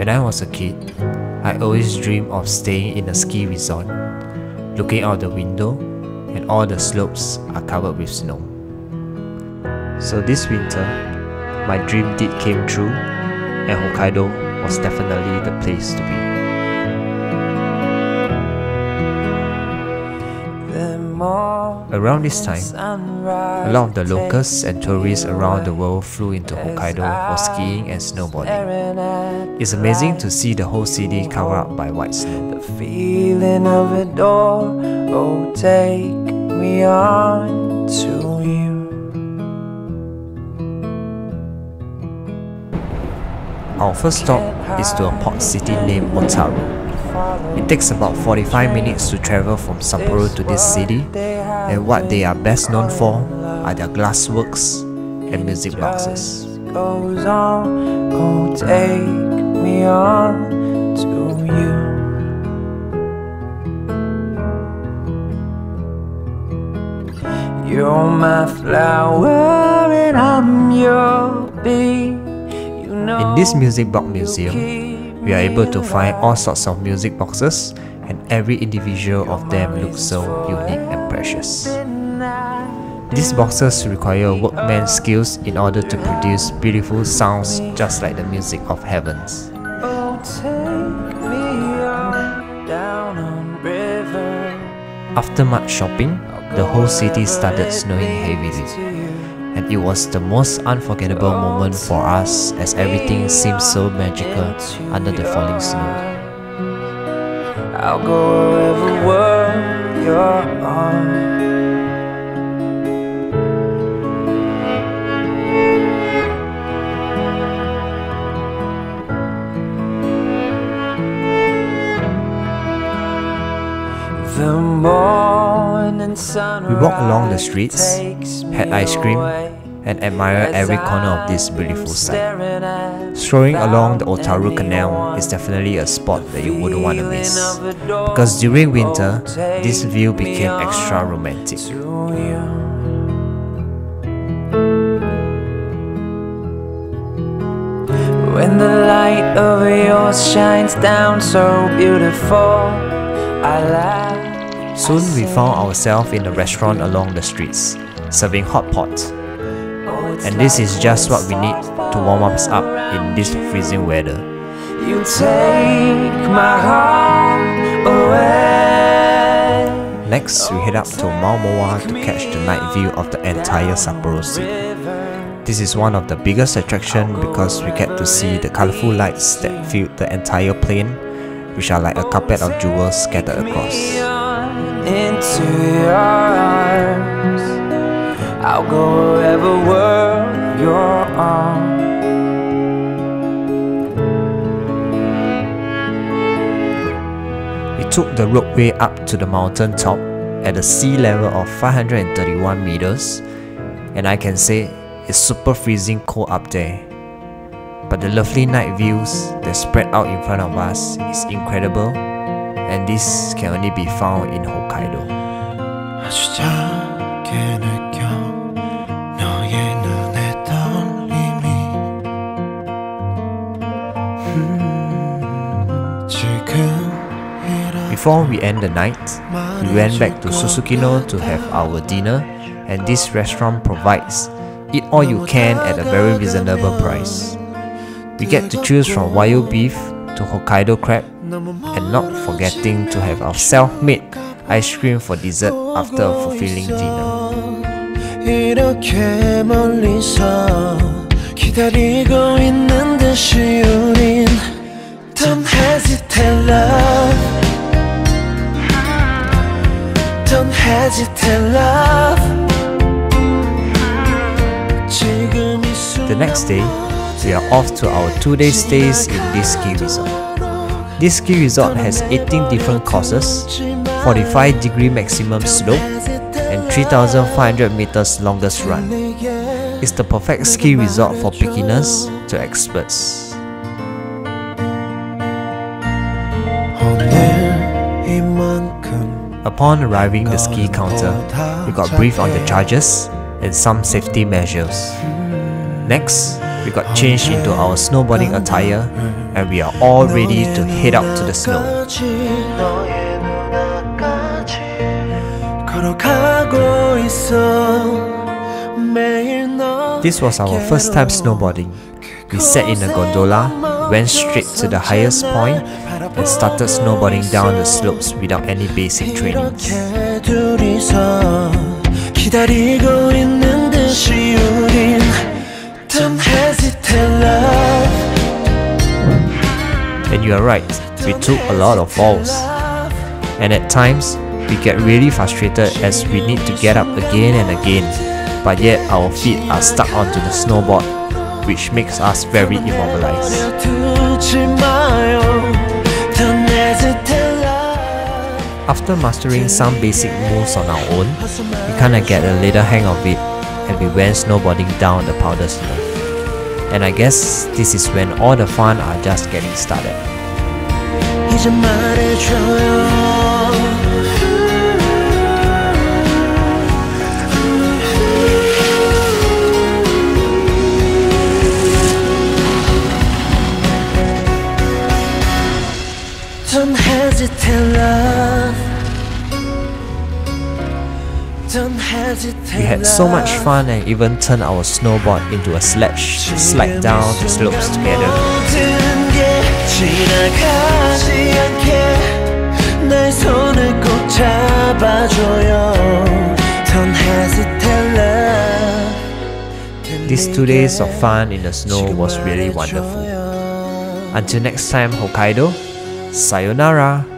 When I was a kid, I always dreamed of staying in a ski resort, looking out the window and all the slopes are covered with snow. So this winter, my dream did came true and Hokkaido was definitely the place to be. Around this time, a lot of the locals and tourists around the world flew into Hokkaido for skiing and snowboarding. It's amazing to see the whole city covered up by white snow. The feeling of it all, oh take me on to you. Our first stop is to a port city named Otaru. It takes about 45 minutes to travel from Sapporo to this city, and what they are best known for are their glassworks and music boxes. Goes on, oh take me on to you. You're my flower and I'm your bee. In this music box museum, we are able to find all sorts of music boxes, and every individual of them looks so unique and precious. These boxes require workman's skills in order to produce beautiful sounds just like the music of heavens. After much shopping, the whole city started snowing heavily, and it was the most unforgettable moment for us as everything seemed so magical under the falling snow. I'll go wherever you're on. We walked along the streets, had ice cream, and admired every corner of this beautiful sight. Strolling along the Otaru Canal is definitely a spot that you wouldn't want to miss, because during winter, this view became extra romantic. When the light of yours shines down so beautiful, I laugh. Soon we found ourselves in a restaurant along the streets, serving hot pot. And this is just what we need to warm us up in this freezing weather. You take my heart away. Next, we head up to Maumoa to catch the night view of the entire Sapporo city. This is one of the biggest attractions because we get to see the colorful lights that fill the entire plain, which are like a carpet of jewels scattered across. Into your arms, I'll go wherever world you're on. We took the ropeway up to the mountain top at a sea level of 531 meters, and I can say it's super freezing cold up there. But the lovely night views that spread out in front of us is incredible, and this can only be found in Hokkaido. Before we end the night, we went back to Susukino to have our dinner, and this restaurant provides eat all you can at a very reasonable price. We get to choose from Wagyu beef to Hokkaido crab, and not forgetting to have our self-made ice cream for dessert after a fulfilling dinner. Don't hesitate, love. The next day, we are off to our 2-day stays in this ski resort. This ski resort has 18 different courses, 45-degree maximum slope, and 3,500 meters longest run. It's the perfect ski resort for beginners to experts. Upon arriving the ski counter, we got briefed on the charges and some safety measures. Next, we we got changed into our snowboarding attire and we are all ready to head out to the snow. This was our first time snowboarding. We sat in a gondola, went straight to the highest point and started snowboarding down the slopes without any basic trainings. And you are right, we took a lot of falls. And at times, we get really frustrated as we need to get up again and again, but yet our feet are stuck onto the snowboard, which makes us very immobilized. After mastering some basic moves on our own, we kinda get a little hang of it and we went snowboarding down the powder snow. And I guess this is when all the fun are just getting started. Don't hesitate, love. Don't hesitate. We had so much fun and even turned our snowboard into a sledge to slide down the slopes together. These 2 days of fun in the snow was really wonderful. Until next time, Hokkaido, sayonara!